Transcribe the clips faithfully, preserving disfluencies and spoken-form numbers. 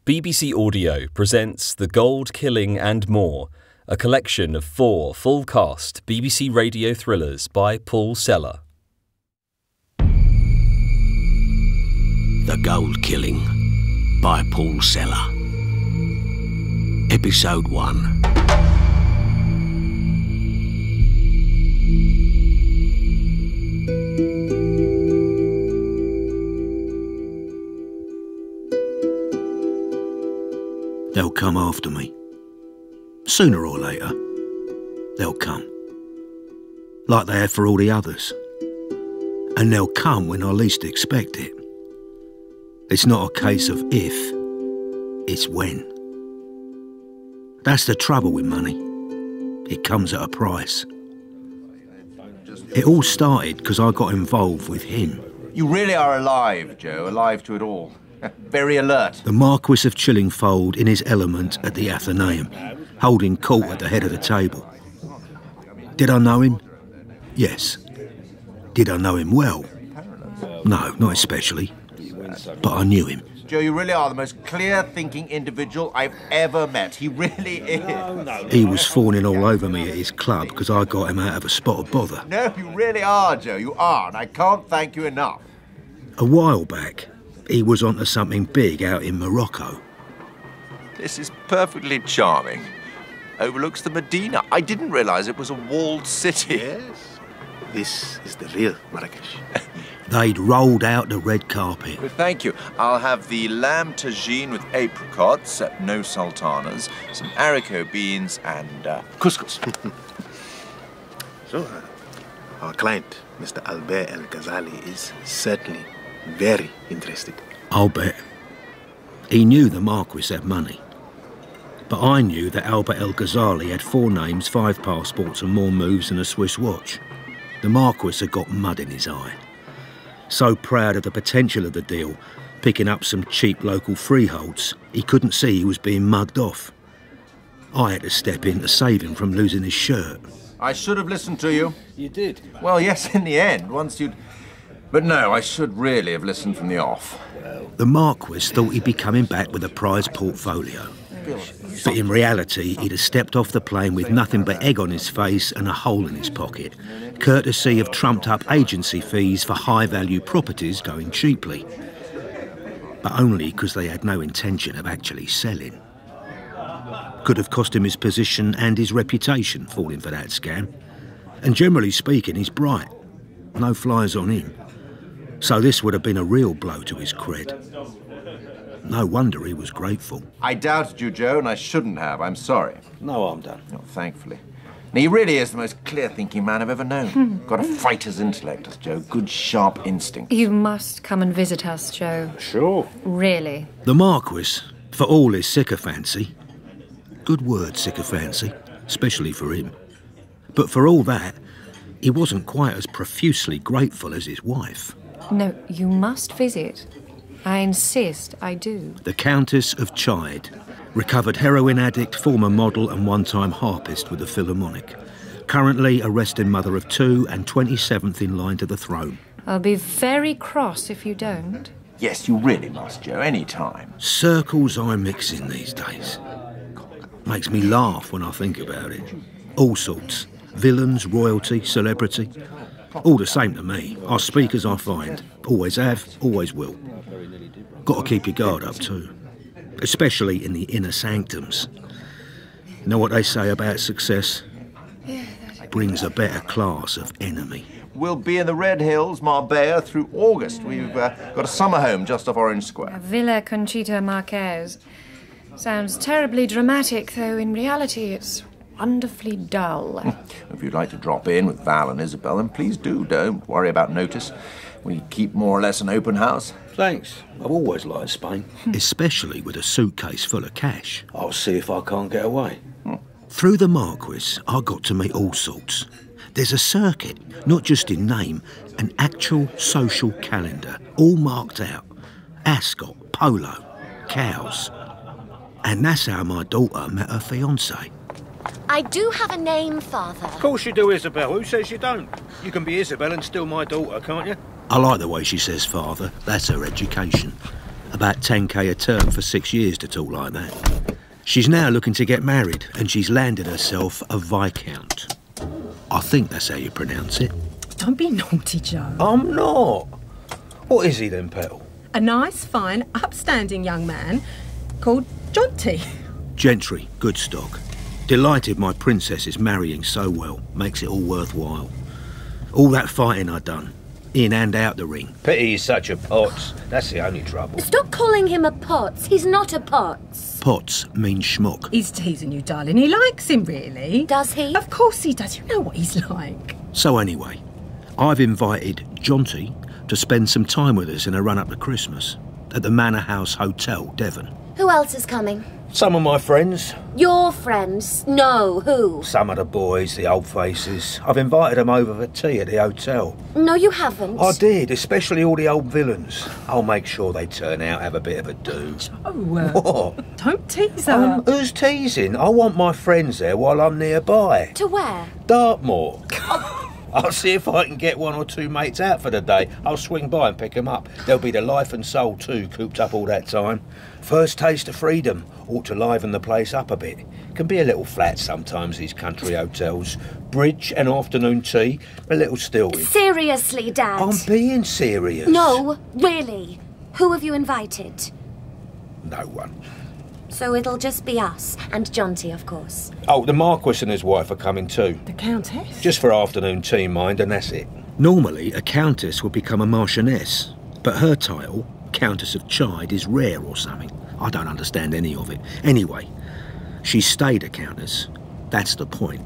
B B C Audio presents The Gold, Killing and More, a collection of four full-cast B B C radio thrillers by Paul Sellar. The Gold Killing by Paul Sellar. Episode one. They'll come after me. Sooner or later, they'll come. Like they have for all the others. And they'll come when I least expect it. It's not a case of if, it's when. That's the trouble with money. It comes at a price. It all started because I got involved with him. You really are alive, Joe, alive to it all. Very alert. The Marquis of Chillingfold in his element at the Athenaeum, holding court at the head of the table. Did I know him? Yes. Did I know him well? No, not especially. But I knew him. Joe, you really are the most clear-thinking individual I've ever met. He really is. He was fawning all over me at his club because I got him out of a spot of bother. No, you really are, Joe. You are, and I can't thank you enough. A while back, he was onto something big out in Morocco. This is perfectly charming. Overlooks the Medina. I didn't realise it was a walled city. Yes. This is the real Marrakesh. They'd rolled out the red carpet. Well, thank you. I'll have the lamb tagine with apricots, uh, no sultanas, some haricot beans, and uh, couscous. So, uh, our client, Mister Albert El Ghazali, is certainly very interested. I'll bet. He knew the Marquis had money. But I knew that Albert El Ghazali had four names, five passports and more moves than a Swiss watch. The Marquis had got mud in his eye. So proud of the potential of the deal, picking up some cheap local freeholds, he couldn't see he was being mugged off. I had to step in to save him from losing his shirt. I should have listened to you. You did? Well, yes, in the end, once you'd... But no, I should really have listened from the off. The Marquis thought he'd be coming back with a prize portfolio. But in reality, he'd have stepped off the plane with nothing but egg on his face and a hole in his pocket, courtesy of trumped-up agency fees for high-value properties going cheaply. But only because they had no intention of actually selling. Could have cost him his position and his reputation, falling for that scam. And generally speaking, he's bright. No flies on him. So this would have been a real blow to his cred. No wonder he was grateful. I doubted you, Joe, and I shouldn't have. I'm sorry. No, I'm done. Oh, thankfully. Now, he really is the most clear-thinking man I've ever known. Got a fighter's intellect, has Joe. Good, sharp instinct. You must come and visit us, Joe. Sure. Really. The Marquis, for all his sycophancy, good word, sycophancy, especially for him, but for all that, he wasn't quite as profusely grateful as his wife. No, you must visit. I insist I do. The Countess of Chide, recovered heroin addict, former model and one-time harpist with the Philharmonic. Currently a resting mother of two and twenty-seventh in line to the throne. I'll be very cross if you don't. Yes, you really must, Joe, any time. Circles I mix in these days. Makes me laugh when I think about it. All sorts. Villains, royalty, celebrity. All the same to me. I speak as I find. Always have, always will. Got to keep your guard up too. Especially in the inner sanctums. You know what they say about success? Brings a better class of enemy. We'll be in the Red Hills, Marbella, through August. We've uh, got a summer home just off Orange Square. Villa Conchita Marquez. Sounds terribly dramatic, though in reality it's wonderfully dull. If you'd like to drop in with Val and Isabel, then please do. Don't worry about notice. We keep more or less an open house. Thanks. I've always liked Spain. Especially with a suitcase full of cash. I'll see if I can't get away. Hmm. Through the Marquis, I got to meet all sorts. There's a circuit, not just in name, an actual social calendar, all marked out. Ascot, polo, cows. And that's how my daughter met her fiancé. I do have a name, Father. Of course you do, Isabel. Who says you don't? You can be Isabel and still my daughter, can't you? I like the way she says father. That's her education. About ten K a term for six years to talk like that. She's now looking to get married, and she's landed herself a Viscount. I think that's how you pronounce it. Don't be naughty, Joe. I'm not. What is he then, Petal? A nice, fine, upstanding young man called Jonty. Gentry, good stock. Delighted my princess is marrying so well. Makes it all worthwhile. All that fighting I done, in and out the ring. Pity he's such a potts. That's the only trouble. Stop calling him a Potts. He's not a Potts. Potts means schmuck. He's teasing you, darling. He likes him, really. Does he? Of course he does. You know what he's like. So anyway, I've invited Jonty to spend some time with us in a run-up to Christmas at the Manor House Hotel, Devon. Who else is coming? Some of my friends. Your friends? No, who? Some of the boys, the old faces. I've invited them over for tea at the hotel. No, you haven't. I did, especially all the old villains. I'll make sure they turn out, have a bit of a do. Oh, uh, What? don't tease her. Um, who's teasing? I want my friends there while I'm nearby. To where? Dartmoor. I'll see if I can get one or two mates out for the day. I'll swing by and pick them up. They'll be the life and soul too, cooped up all that time. First taste of freedom. Ought to liven the place up a bit. Can be a little flat sometimes, these country hotels. Bridge and afternoon tea, a little stilted. Seriously, Dad? I'm being serious. No, really. Who have you invited? No one. So it'll just be us, and Jonty, of course. Oh, the Marquis and his wife are coming too. The Countess? Just for afternoon tea, mind, and that's it. Normally, a countess would become a marchioness, but her title, Countess of Chide, is rare or something. I don't understand any of it. Anyway, she stayed a countess. That's the point.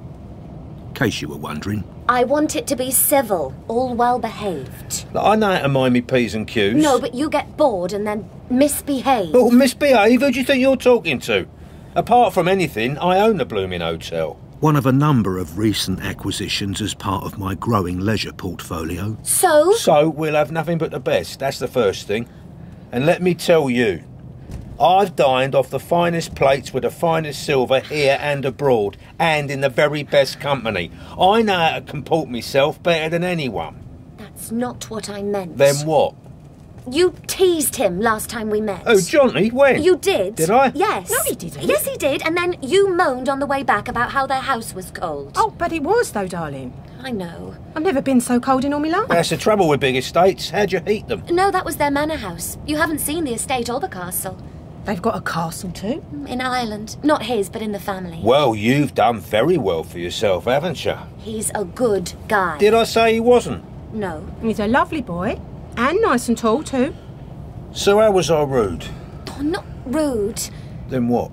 In case you were wondering. I want it to be civil, all well behaved. Look, I know how to mind me P's and Q's. No, but you get bored and then misbehave. Oh, misbehave? Who do you think you're talking to? Apart from anything, I own the blooming hotel. One of a number of recent acquisitions as part of my growing leisure portfolio. So? So we'll have nothing but the best, that's the first thing. And let me tell you, I've dined off the finest plates with the finest silver here and abroad, and in the very best company. I know how to comport myself better than anyone. That's not what I meant. Then what? You teased him last time we met. Oh, Johnny, when? You did. Did I? Yes. No, he didn't. Yes, he did. And then you moaned on the way back about how their house was cold. Oh, but it was, though, darling. I know. I've never been so cold in all my life. That's the trouble with big estates. How'd you heat them? No, that was their manor house. You haven't seen the estate or the castle. They've got a castle, too. In Ireland. Not his, but in the family. Well, you've done very well for yourself, haven't you? He's a good guy. Did I say he wasn't? No. He's a lovely boy. And nice and tall, too. So how was I rude? Oh, not rude. Then what?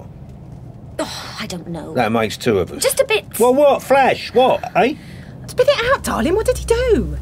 Oh, I don't know. That makes two of us. Just a bit. Well, what? Flash? What, eh? Spit it out, darling. What did he do?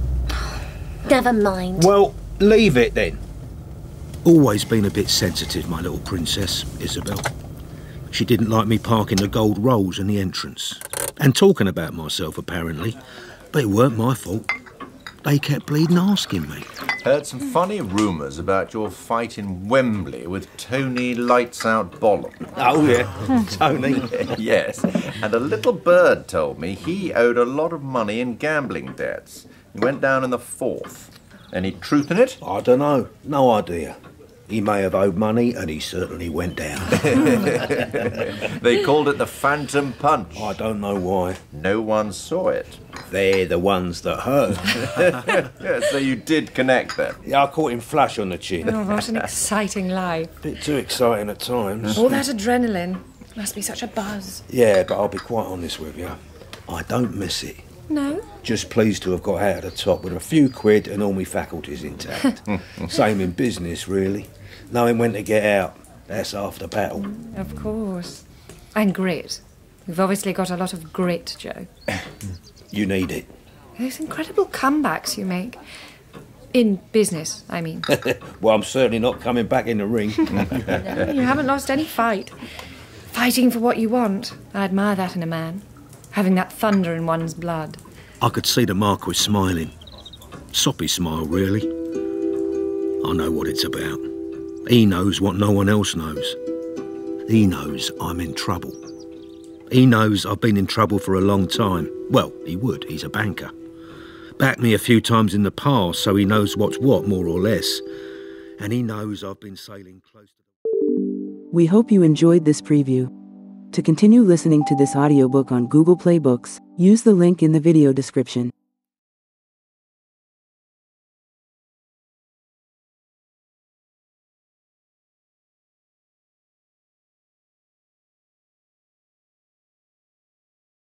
Never mind. Well, leave it then. Always been a bit sensitive, my little princess, Isabel. She didn't like me parking the gold rolls in the entrance. And talking about myself, apparently. But it weren't my fault. They kept bleeding asking me. Heard some funny rumours about your fight in Wembley with Tony Lights Out Bollum. Oh, yeah. Tony. Yes, and a little bird told me he owed a lot of money in gambling debts. He went down in the fourth. Any truth in it? I don't know. No idea. He may have owed money, and he certainly went down. They called it the Phantom Punch. I don't know why. No one saw it. They're the ones that heard. Yeah, so you did connect then? Yeah, I caught him flush on the chin. Oh, what an exciting life. Bit too exciting at times. All that adrenaline. Must be such a buzz. Yeah, but I'll be quite honest with you. I don't miss it. No? Just pleased to have got out of the top with a few quid and all my faculties intact. Same in business, really. Knowing when to get out, that's half the battle. Of course. And grit. We've obviously got a lot of grit, Joe. You need it. Those incredible comebacks you make. In business, I mean. Well, I'm certainly not coming back in the ring. You haven't lost any fight. Fighting for what you want. I admire that in a man. Having that thunder in one's blood. I could see the Marquis smiling. Soppy smile, really. I know what it's about. He knows what no one else knows. He knows I'm in trouble. He knows I've been in trouble for a long time. Well, he would, he's a banker. Backed me a few times in the past, so he knows what's what, more or less. and he knows I've been sailing close to the... We hope you enjoyed this preview. To continue listening to this audiobook on Google Play Books, use the link in the video description.